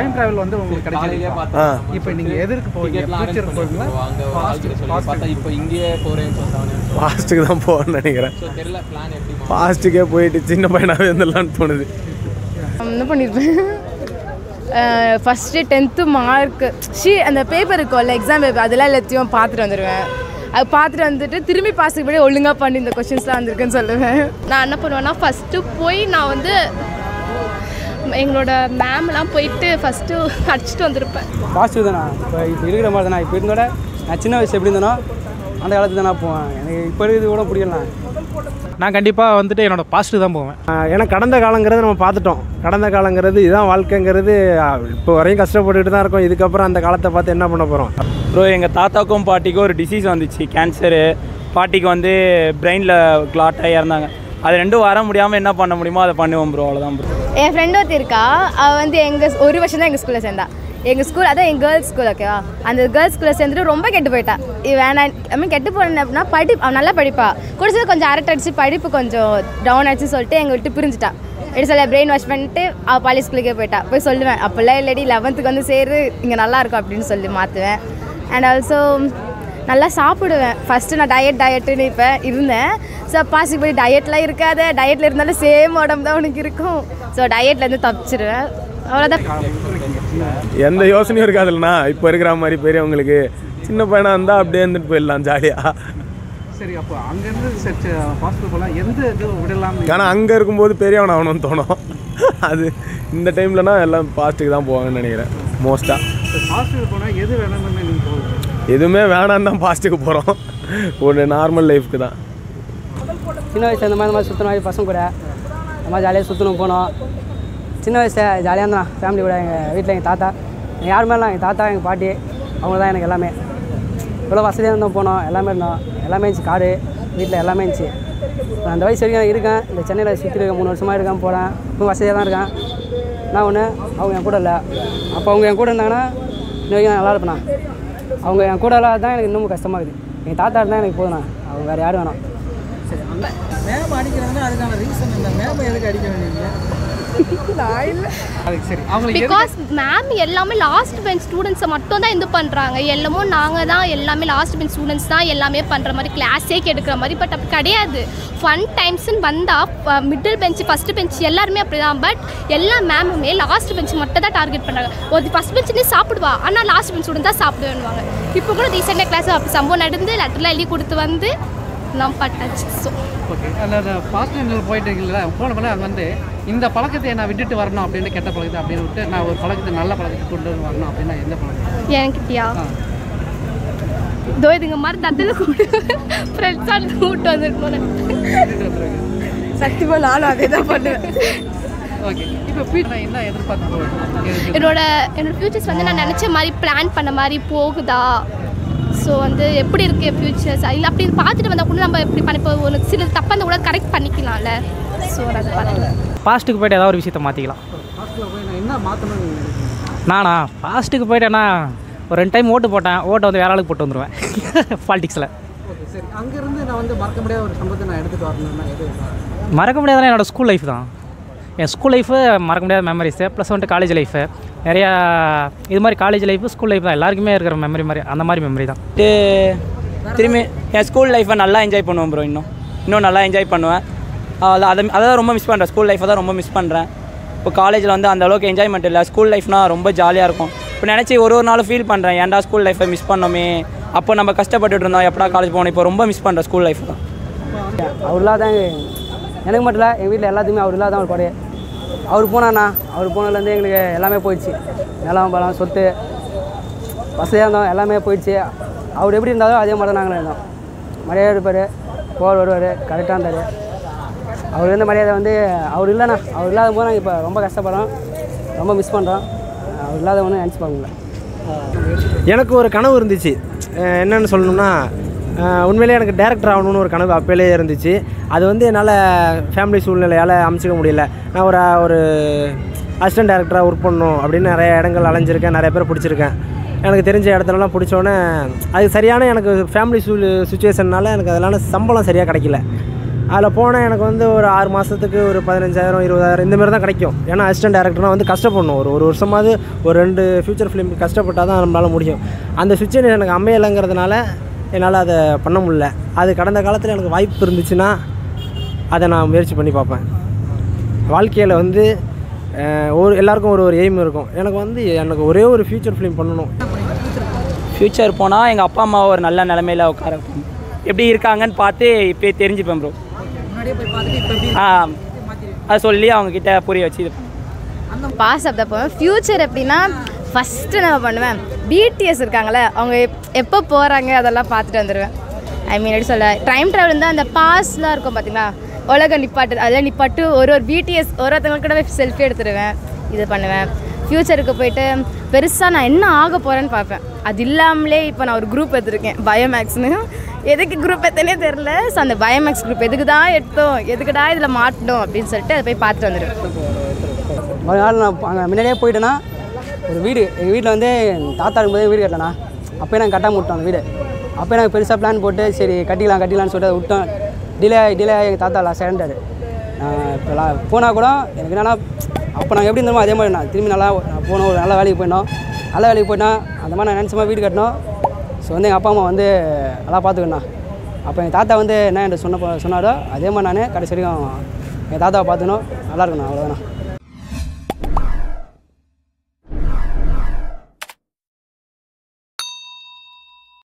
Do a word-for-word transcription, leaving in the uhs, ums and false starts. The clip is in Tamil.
டைம் டிராவல் வந்து உங்களுக்கு கிடைச்சிருக்கு. இப்போ நீங்க எதற்கு போவீங்க? ஃபியூச்சருக்கு போவீங்களா? பாஸ்ட் இப்போ இங்கேயே போறேன்னு சொல்றாங்க. பாஸ்ட்டுக்கு தான் போவேன்னு நினைக்கிறேன். ஸோ தெரியல பிளான் எப்படி. பாஸ்ட்டுக்கே போயிட்டு சின்ன பையனாகவே இருந்தலான்னு தோணுது. என்ன பண்ணியிருப்பேன், ஃபஸ்ட்டு டென்த்து மார்க்கு ஷீ அந்த பேப்பர் இருக்கும்ல எக்ஸாம் பேப்பர், அதெல்லாம் எல்லாத்தையும் பார்த்துட்டு வந்துடுவேன். அது பார்த்துட்டு வந்துட்டு திரும்பி பாஸுக்கு போய் ஒழுங்காக பண்ணி இந்த கொஷின்ஸ்லாம் வந்திருக்குன்னு சொல்லுவேன். நான் என்ன பண்ணுவேன்னா ஃபஸ்ட்டு போய் நான் வந்து எங்களோட மேம்லாம் போயிட்டு ஃபஸ்ட்டு அடிச்சுட்டு வந்திருப்பேன். பாசிட்டிவ் தானே. இப்போ இப்போ இருக்கிற மாதிரி தானே. இப்போ இருந்தோட நான் சின்ன வயசு எப்படி இருந்தேனோ அந்த காலத்துக்கு தான் நான் போவேன். எனக்கு இப்போ இருக்கிறது கூட பிடிக்கலாம். நான் கண்டிப்பாக வந்துட்டு என்னோட பாசிட்டிவ் தான் போவேன். ஏன்னா கடந்த காலங்கிறது நம்ம பார்த்துட்டோம். கடந்த காலங்கிறது இதுதான் வாழ்க்கைங்கிறது. இப்போ வரையும் கஷ்டப்பட்டுட்டு தான் இருக்கோம். இதுக்கப்புறம் அந்த காலத்தை பார்த்து என்ன பண்ண போகிறோம்? ப்ரோ எங்கள் தாத்தாக்கும் பாட்டிக்கும் ஒரு டிசீஸ் வந்துச்சு, கேன்சரு. பாட்டிக்கு வந்து பிரெயினில் கிளாட் ஆகி இறந்தாங்க. அது ரெண்டும் வர முடியாமல் என்ன பண்ண முடியுமோ அதை பண்ணுவோம் ப்ரோ, அவ்வளோதான் ப்ரோ. என் ஃப்ரெண்ட் ஒருத்தி இருக்கா, அவள் வந்து எங்கள் ஒரு வருஷம் தான் எங்கள் ஸ்கூலில் சேர்ந்தா. எங்கள் ஸ்கூல் அதான் எங்கள் கேர்ள்ஸ் ஸ்கூல், ஓகேவா? அந்த கேர்ள்ஸ் ஸ்கூலில் சேர்ந்துட்டு ரொம்ப கெட்டு போயிட்டா. வேணாம் ஐ மீன் கெட்டு போனேன் அப்படின்னா படி அவள் நல்லா படிப்பா, குடிச்சது கொஞ்சம் அரட்டை அடிச்சு படிப்பு கொஞ்சம் டவுன் ஆச்சு சொல்லிட்டு எங்கள் விட்டு பிரிஞ்சுட்டா. எப்படி சொல்ல பிரெயின் வாஷ் பண்ணிட்டு அவள் பாலி ஸ்கூலுக்கே போயிட்டா. போய் சொல்லுவேன் அப்போல்லாம் இல்லடி லெவன்த்துக்கு வந்து சேரு இங்கே நல்லாயிருக்கும் அப்படின்னு சொல்லி மாற்றுவேன். அண்ட் ஆல்சோ நல்லா சாப்பிடுவேன். ஃபஸ்ட்டு நான் டயட் டயட்டுன்னு இப்போ இருந்தேன். ஸோ பாசிக்கு போய் டயட்லாம் இருக்காது, டயட்டில் இருந்தாலும் சேம் உடம்பு தான் உனக்கு இருக்கும். ஸோ டயட்லேருந்து தப்பிச்சிடுவேன், அவ்வளோதான். எந்த யோசனையும் இருக்காதுல்லண்ணா. இப்போ இருக்கிற மாதிரி பெரியவங்களுக்கு சின்ன பையனாக இருந்தால் அப்படியே இருந்துட்டு போயிடலாம் ஜாலியாக. சரி, அப்போ அங்கேருந்து சர்ச் ஹாஸ்பிட்டல் போகலாம், எந்த இது விடலாம்? ஆனால் அங்கே இருக்கும்போது பெரியவன் ஆகணும்னு தோணும். அது இந்த டைம்லனா எல்லாம் பாஸ்ட்டுக்கு தான் போவாங்கன்னு நினைக்கிறேன் மோஸ்ட்டாக. ஹாஸ்பிட்டல் போனால் எது வேணும்னு நீங்கள் போகுது? எதுவுமே வேணான்னு தான் பாஸ்ட்டுக்கு போகிறோம். ஒரு நார்மல் லைஃப்க்கு தான். சின்ன வயசு இந்த மாதிரி இந்த மாதிரி சுற்றணும், மாதிரி பசங்க கூட இந்த மாதிரி ஜாலியாக சுற்றணும் போனோம். சின்ன வயசு ஜாலியாக இருந்தான் ஃபேமிலி கூட. எங்கள் வீட்டில் எங்கள் தாத்தா எங்கள் யாருமே இல்லை, எங்கள் தாத்தா எங்கள் பாட்டி அவங்க தான் எனக்கு எல்லாமே. இவ்வளோ வசதியாக இருந்தோம், போனோம், எல்லாமே இருந்தோம். எல்லாமே இருந்துச்சு, காடு வீட்டில் எல்லாமே இருந்துச்சு. நான் அந்த வயசு வரைக்கும் இருக்கேன். இந்த சென்னையில் சுற்றி இருக்கேன், மூணு வருஷமாக இருக்கேன், போகிறேன். இப்போ வசதியாக தான் இருக்கேன். நான் ஒன்று அவங்க என் கூட இல்லை. அப்போ அவங்க என் கூட இருந்தாங்கன்னா இன்னும் வரைக்கும் நான் நல்லா இருப்பேண்ணா. அவங்க என் கூட இல்லாத தான் எனக்கு இன்னமும் கஷ்டமாக இருக்குது. எங்கள் தாத்தா இருந்தால் எனக்கு போதுண்ணா, அவங்க வேறு யாரும் வேணாம். சரி, அந்த மேம் அடிக்கிறாங்கன்னா அதுக்கான ரீசன் இந்த மேம் எதுக்கு அடிக்க வேண்டியது? பிகாஸ் மேம் எல்லாமே லாஸ்ட் பெஞ்ச் ஸ்டூடெண்ட்ஸை மட்டும் தான் இது பண்ணுறாங்க. எல்லாமோ நாங்கள் தான் எல்லாமே லாஸ்ட் பெஞ்ச் ஸ்டூடெண்ட்ஸ் தான் எல்லாமே பண்ணுற மாதிரி, கிளாஸே கெடுக்கிற மாதிரி. பட் அப்படி கிடையாது. ஃபன் டைம்ஸ்ன்னு வந்தால் மிடில் பெஞ்ச் ஃபஸ்ட்டு பெஞ்ச் எல்லாருமே அப்படி தான். பட் எல்லா மேமுமே லாஸ்ட் பெஞ்ச் மட்டும் தான் டார்கெட் பண்ணுறாங்க. ஒரு ஃபஸ்ட் பெஞ்சுலேயே சாப்பிடுவா, ஆனால் லாஸ்ட் பெஞ்ச் ஸ்டூடெண்ட் தான் சாப்பிடுவேன்னுவாங்க. இப்போ கூட ரீசெண்டாக கிளாஸ் அப்படி சம்பவம் நடந்து லெட்டர்லாம் எழுதி கொடுத்து வந்து நான் பட்டாச்சு. ஸோ ஓகே, அந்த ஃபாஸ்ட் டைமில் போயிட்டு இருக்கீங்களா, போன பண்ண அது வந்து இந்த பழக்கத்தை நான் விட்டுட்டு வரணும் அப்படின்னு, கெட்ட பழக்கத்தை அப்படின்னு விட்டு நான் ஒரு பழக்கத்தை நல்ல பழக்கத்தை கொண்டு வரணும் அப்படின்னா எந்த பழக்கம்? என்கிட்டயா இதோ இதுங்க மாதிரி தத்தில் கூட்டு ஃப்ரெண்ட்ஸாக கூப்பிட்டு வந்துருக்கணும். சத்தியமாக நானும் அதே தான் பண்ணுவேன். ஓகே, இப்போ ஃபியூச்சர் என்ன எதிர்பார்த்து போகுது? என்னோட என்னோட ஃபியூச்சர்ஸ் வந்து நான் நினச்ச மாதிரி பிளான் பண்ண மாதிரி போகுதா? ஸோ வந்து எப்படி இருக்குது ஃபியூச்சர்ஸ் இல்லை அப்படி பார்த்துட்டு வந்தால் கூட நம்ம எப்படி பண்ண இப்போ ஒரு சில தப்பாக இருந்தால் கூட கரெக்ட் பண்ணிக்கலாம்ல. ஸோ அதை பார்த்துக்கலாம். பாஸ்ட்டுக்கு போய்ட்டு ஏதாவது ஒரு விஷயத்தை மாற்றிக்கலாம். ஹாஸ்டலில் போய் நான் என்ன மாற்றணும்னு நினைக்கிறேன்? நானா பாஸ்ட்டுக்கு போய்ட்டேன்னா ஒரு ரெண்டு டைம் ஓட்டு போட்டேன். ஓட்டை வந்து வேற ஆளுக்கு போட்டு வந்துடுவேன் பாலிடிக்ஸில். ஓகே, சரி. அங்கேருந்து நான் வந்து மறக்க முடியாத ஒரு சம்பவத்தை நான் எடுத்துகிட்டு வரணும்னா எது? மறக்க முடியாதுன்னா என்னோடய ஸ்கூல் லைஃப் தான். என் ஸ்கூல் லைஃபு மறக்க முடியாத மெமரிஸு. ப்ளஸ் வந்துட்டு காலேஜ் லைஃபு நிறையா இது மாதிரி காலேஜ் லைஃபு ஸ்கூல் லைஃப் தான் எல்லாருக்குமே இருக்கிற மெமரி மாதிரி, அந்த மாதிரி மெமரி தான். திரும்பி என் ஸ்கூல் லைஃப்பை நல்லா என்ஜாய் பண்ணுவேன் ப்ரோ. இன்னும் இன்னும் நல்லா என்ஜாய் பண்ணுவேன். அதை அதை தான் ரொம்ப மிஸ் பண்ணுறேன். ஸ்கூல் லைஃப்பை தான் ரொம்ப மிஸ் பண்ணுறேன். இப்போ காலேஜில் வந்து அந்த அளவுக்கு என்ஜாய்மெண்ட் இல்லை. ஸ்கூல் லைஃப்னால் ரொம்ப ஜாலியாக இருக்கும். இப்போ நினச்சி ஒரு ஒரு நாளும் ஃபீல் பண்ணுறேன், ஏன்டா ஸ்கூல் லைஃப்பை மிஸ் பண்ணோமே. அப்போ நம்ம கஷ்டப்பட்டுட்டு இருந்தோம், எப்படா காலேஜ் போகணும். இப்போ ரொம்ப மிஸ் பண்ணுறேன் ஸ்கூல் லைஃப் தான். அவர் இல்லாத எனக்கு மட்டும் இல்லை, எங்கள் வீட்டில் எல்லாத்துக்குமே அவர் இல்லாத ஒரு குறைய. அவர் போனாண்ணா, அவர் போனதுலேருந்து எங்களுக்கு எல்லாமே போயிடுச்சு. நிலம் பலம் சொத்து வசதியாக இருந்தோம், எல்லாமே போயிடுச்சு. அவர் எப்படி இருந்தாலும் அதே மாதிரி தான் நாங்களும் இருந்தோம். மரியாதை இருப்பார், போர் வருவார், கரெக்டாக இருந்தார். அவர் இருந்த மரியாதை வந்து அவர் இல்லைண்ணா. அவர் இல்லாத போது நாங்கள் இப்போ ரொம்ப கஷ்டப்படுறோம், ரொம்ப மிஸ் பண்ணுறோம். அவர் இல்லாத ஒன்று நினச்சி பார்க்கல. எனக்கு ஒரு கனவு இருந்துச்சு. என்னென்னு சொல்லணும்னா, உண்மையிலே எனக்கு டேரக்டர் ஆகணும்னு ஒரு கனவு அப்போலே இருந்துச்சு. அது வந்து என்னால் ஃபேமிலி சூழ்நிலையால் அமைச்சிக்க முடியல. நான் ஒரு ஒரு அசிஸ்டன்ட் டேரக்டராக ஒர்க் பண்ணணும் அப்படின்னு நிறைய இடங்கள் அலைஞ்சிருக்கேன், நிறைய பேர் பிடிச்சிருக்கேன். எனக்கு தெரிஞ்ச இடத்துலலாம் பிடிச்சோன்னே அது சரியான எனக்கு ஃபேமிலி சூ சுச்சுவேஷன்னால் எனக்கு அதெல்லாம் சம்பளம் சரியாக கிடைக்கல. அதில் போனால் எனக்கு வந்து ஒரு ஆறு மாதத்துக்கு ஒரு பதினஞ்சாயிரம் இருபதாயிரம் இந்தமாரி தான் கிடைக்கும். ஏன்னா அசிஸ்டன்ட் டேரக்டர்னால் வந்து கஷ்டப்படணும். ஒரு ஒரு வருஷமாவது ஒரு ரெண்டு ஃபியூச்சர் ஃபிலிம் கஷ்டப்பட்டால் தான் நம்மளால் முடியும். அந்த சுச்சுவேஷன் எனக்கு அமையலைங்கிறதுனால என்னால் அதை பண்ண முடியல. அது கடந்த காலத்தில் எனக்கு வாய்ப்பு இருந்துச்சுன்னா அதை நான் முயற்சி பண்ணி பார்ப்பேன். வாழ்க்கையில் வந்து ஒரு எல்லாருக்கும் ஒரு ஒரு எய்ம் இருக்கும். எனக்கு வந்து எனக்கு ஒரே ஒரு ஃபியூச்சர் ஃபிலிம் பண்ணணும். ஃப்யூச்சர் போனால் எங்கள் அப்பா அம்மா ஒரு நல்ல நிலமையில் உட்கார எப்படி இருக்காங்கன்னு பார்த்து இப்போ தெரிஞ்சுப்பேன் ப்ரோ. ஆ அதை சொல்லி அவங்கக்கிட்ட புரிய வச்சு இது பாஸ் அப்படி போவேன். ஃப்யூச்சர் எப்படின்னா ஃபஸ்ட்டு நான் பண்ணுவேன், பிடிஎஸ் இருக்காங்களே அவங்க எப்போ போகிறாங்க அதெல்லாம் பார்த்துட்டு வந்துடுவேன். ஐ மீன் எப்படி சொல்ல, டைம் ட்ராவல் இருந்தால் அந்த பாஸ்லாம் இருக்கும் பார்த்தீங்களா, உலக நிப்பாட்டு அதெல்லாம் நிப்பாட்டு ஒரு ஒரு பிடிஎஸ் ஒரு ஒருத்தவங்களுக்கு கூட செல்ஃபி எடுத்துடுவேன். இது பண்ணுவேன். ஃப்யூச்சருக்கு போயிட்டு பெருசாக நான் என்ன ஆக போகிறேன்னு பார்ப்பேன். அது இல்லாமலே இப்போ நான் ஒரு குரூப் எடுத்துருக்கேன், பயோமேக்ஸ்னு. எதுக்கு குரூப் எடுத்தனே தெரில. ஸோ அந்த பயோமேக்ஸ் குரூப் எதுக்கு தான் எடுத்தோம், எதுக்குடா இதில் மாட்டணும் அப்படின்னு சொல்லிட்டு அதை போய் பார்த்துட்டு வந்துடுவேன். ஒரு நாள் நான் அங்கே முன்னாடியே போயிட்டேன்னா ஒரு வீடு எங்கள் வீட்டில் வந்து தாத்தா இருக்கும்போதே வீடு கட்டலண்ணா. அப்போயே நாங்கள் கட்டாமல் விட்டோம் அந்த வீடு. அப்போயே நாங்கள் பெருசாக பிளான் போட்டு சரி கட்டிக்கலாம் கட்டிக்கலான்னு சொல்லிட்டு அதை விட்டோம். டிலே டிலே எங்கள் தாத்தா லாஸ்ட் இறந்துட்டாரு. இப்போ போனால் கூட எனக்கு என்னென்னா அப்போ நாங்கள் எப்படி இருந்தோமோ அதே மாதிரி நான் திரும்பி நல்லா நான் போனோம், ஒரு நல்ல வேலைக்கு போயிட்டோம். நல்ல வேலைக்கு போயிட்டோம் அந்த மாதிரி நான் நினச்சமா வீடு கட்டினோம். ஸோ வந்து எங்கள் அப்பா அம்மா வந்து நல்லா பார்த்துக்கணும். அப்போ எங்கள் தாத்தா வந்து என்ன என்று சொன்ன சொன்னாரோ அதே மாதிரி நான் கடைசி வரைக்கும் எங்கள் தாத்தாவை பார்த்துக்கணும், நல்லா இருக்கணும், அவ்வளோதாண்ணா.